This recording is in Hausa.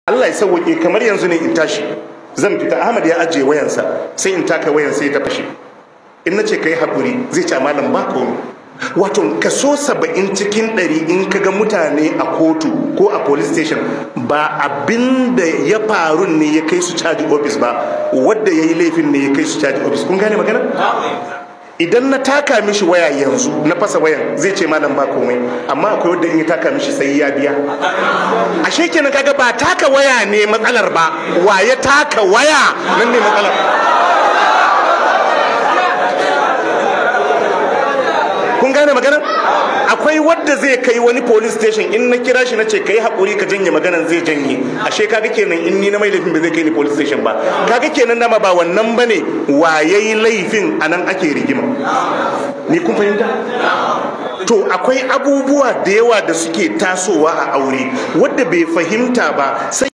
Allah ya sauke, kamar yanzu ne in tashi zan fita, Ahmad ya ajiye wayansa, sai in taka wayan sai ta fashe. In nace kai hakuri zai ce malam ba komai. Wato kaso 70 cikin 100 in kaga mutane a kotu ko a police station ba abinda ya faru ne ya kai su caji office ba, wanda yayi laifin ne ya kai su caji office. Kun gane magana? Idan na taka mishi waya yanzu na fasa wayan zai ce malam ba komai, amma akwai wanda in ya taka mishi sai ya biya. Ashe kenan kaga ba taka waya ne matsalar ba, wa ya taka waya nan ne matsalar. Kun gane magana? Akwai wadda zai kai wani police station, in na kira shi na ce kai haƙuri ka janye maganan zai janye. Ashe kaga kenan in ni na mai laifin ba zai kai ni police station ba. Kaga kenan dama ba wannan bane, wa yayi laifin anan ake rigima. Ni kun fahimta? To akwai abubuwa da yawa da suke tasowa a aure wadda bai fahimta ba sai